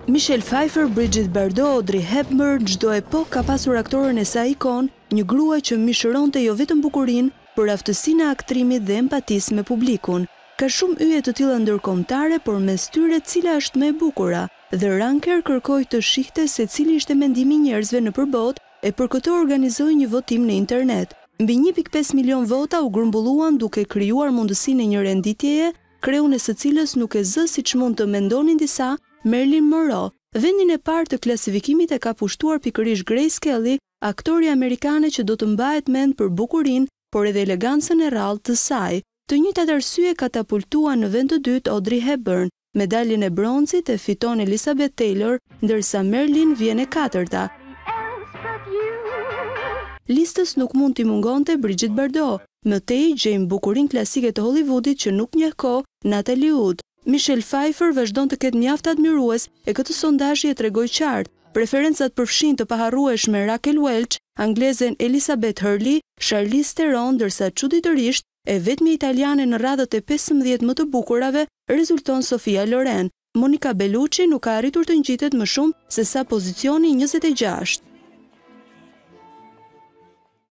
Michelle Pfeiffer, Brigitte Bardot, Audrey Hepburn, çdo epokë ka pasur aktorën e saj ikon, një grua që mishëronte jo vetëm bukurinë, por aftësinë e aktrimit dhe empatisë me publikun. Ka shumë yje të tilla ndërkombëtare, por mes tyre cila është më e bukura? The Ranker kërkoi të shihte se cili ishte mendimi i njerëzve nëpër botë e për këtë organizoi një votim në internet. Mbi 1.5 milion vota u grumbulluan duke krijuar mundësinë e një renditjeje, kreun e së cilës nuk e zë siç mund të mendonin disa, Marilyn Monroe. Vendin e parë të klasifikimit e ka pushtuar pikërisht Grace Kelly, aktoria amerikane që do të mbahet mend për bukurinë, por edhe elegancën e rrallë të saj. Të njëjtat arsye katapultua në vend të dytë Audrey Hepburn, medaljen e broncit e fiton Elizabeth Taylor, ndërsa Marilyn vjen e katërta. Listës nuk mund t'i mungonte Brigitte Bardot, më tej gjejmë bukurinë klasike të Hollywoodit që nuk njeh kohë, Natalie Wood. Michelle Pfeiffer vazhdon të ketë mjaft admirues e këtë sondazhi e tregoi qartë. Preferencat përfshin të paharrueshme Raquel Welch, anglezen Elizabeth Hurley, Charlize Theron, ndërsa çuditërisht e vetmja italiane në radhët e 15 më të bukurave rezulton Sofia Loren. Monica Bellucci nuk ka arritur të ngjitet më shumë se sa pozicioni 26.